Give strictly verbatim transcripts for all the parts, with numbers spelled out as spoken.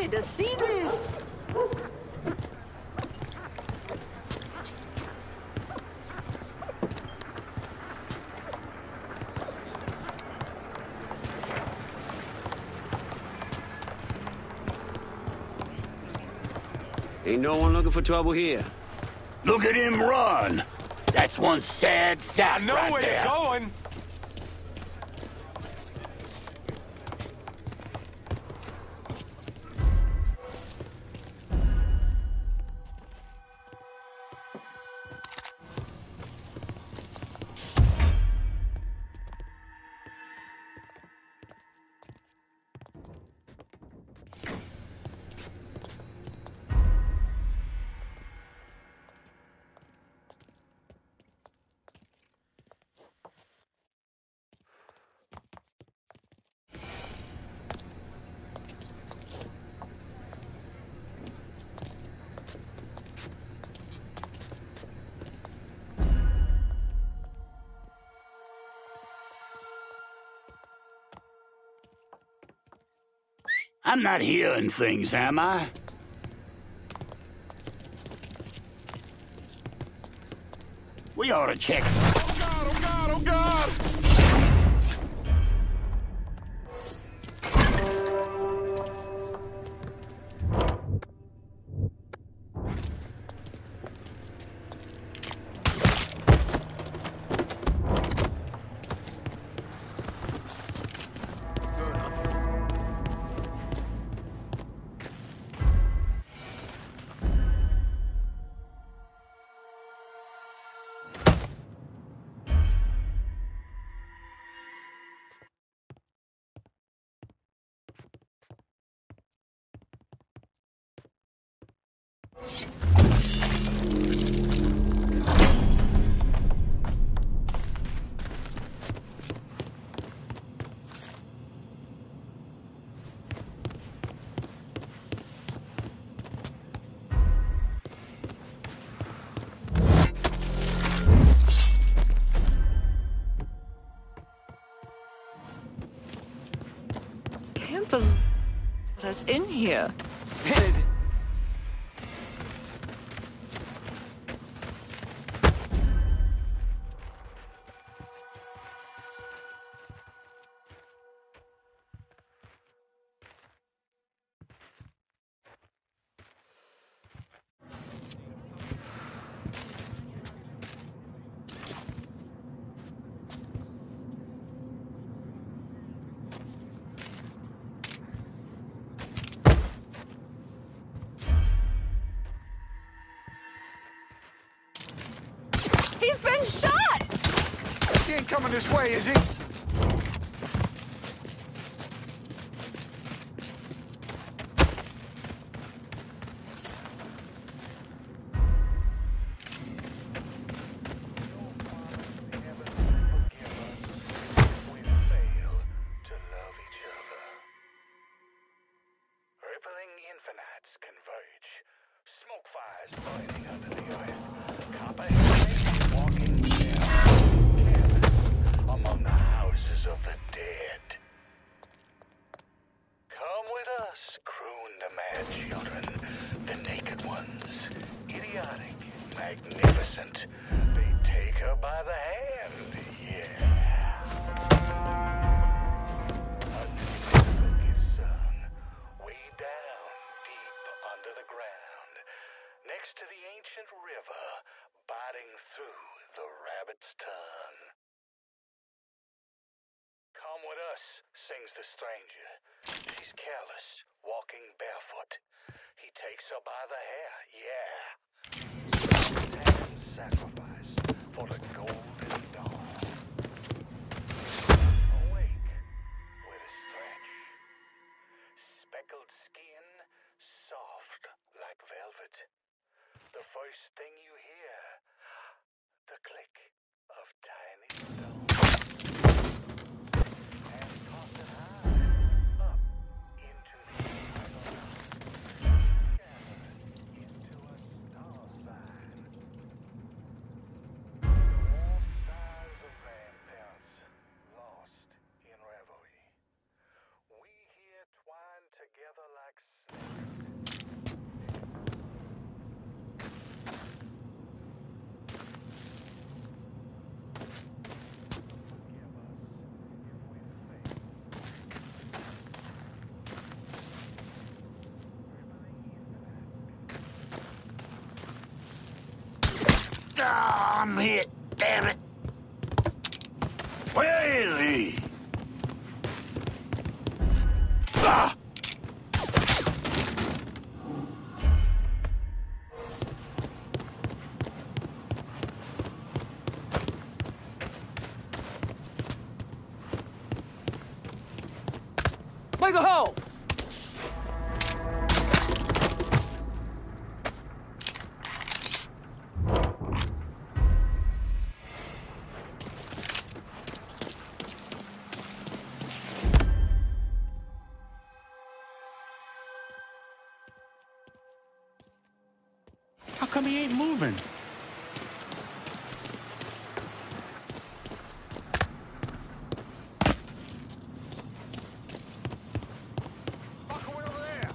excited to see this. Ain't no one looking for trouble here. Look at him run! That's one sad sack I know right where there. you're going. I'm not hearing things, am I? We ought to check. Oh God, oh God, oh God! Can't believe us in here. He's been shot! He ain't coming this way, is he? Magnificent. They take her by the hand, yeah. A new book is sung, way down, deep under the ground, next to the ancient river, biting through the rabbit's tongue. Come with us, sings the stranger. She's careless, walking barefoot. He takes her by the hair, yeah. Sacrifice for the golden dawn. Awake with a stretch. Speckled skin, soft like velvet. The first thing you hear, the click of tiny stones. And toss it high, up into the eternal night. Gathered into a star sign. Lost in reverie. We here twined together like Ah, I'm hit. Damn it. Where is he? Ah! Make a hole! How come he ain't moving? Fuck away over there.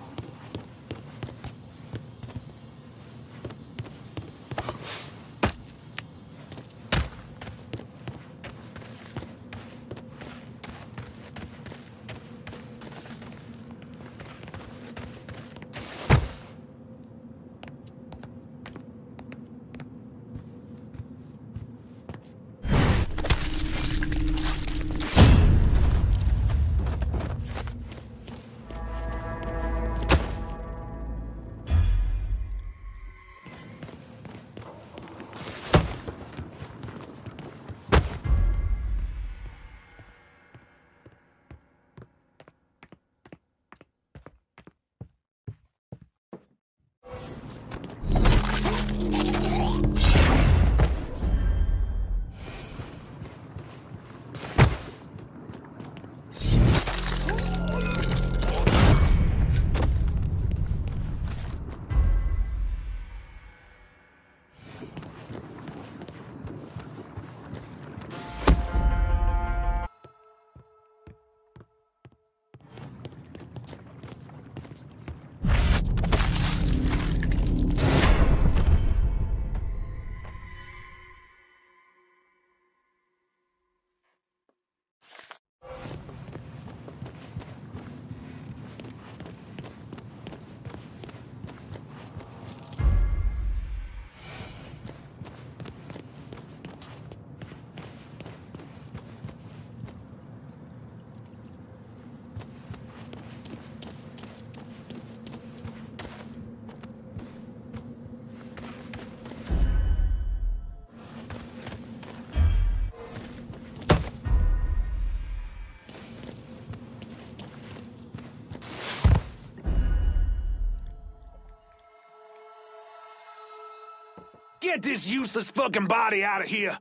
Get this useless fucking body out of here!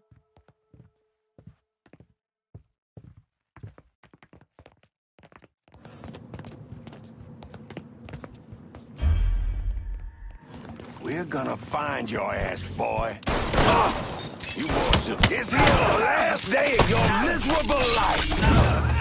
We're gonna find your ass, boy. Ah! You boys should... This here's the last day of your miserable life!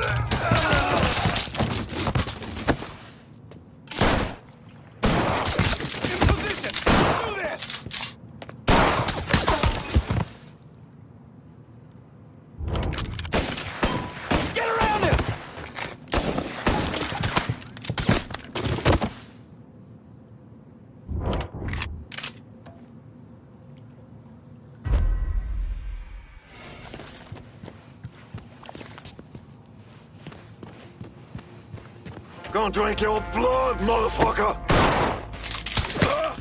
Gonna drink your blood, motherfucker! Uh.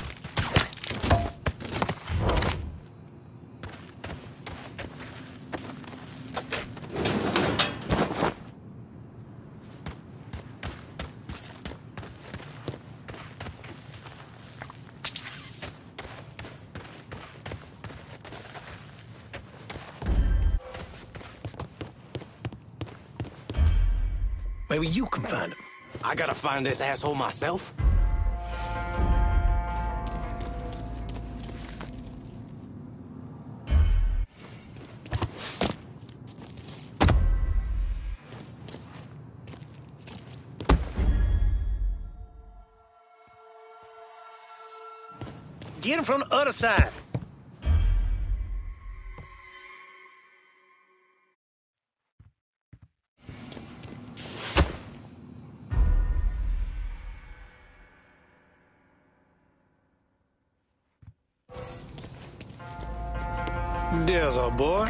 Maybe you can find him. I gotta find this asshole myself? Get him from the other side. deals, old boy?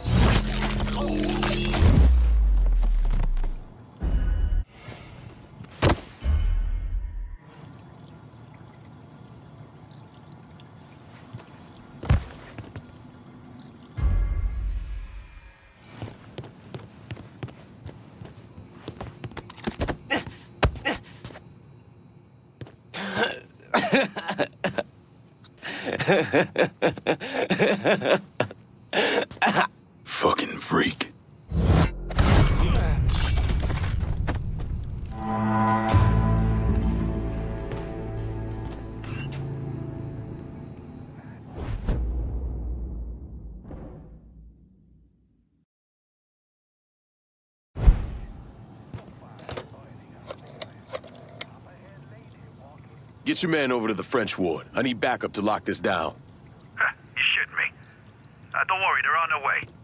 Fucking freak. Get your man over to the French ward. I need backup to lock this down. Huh, you shitting me? Uh, don't worry, they're on their way.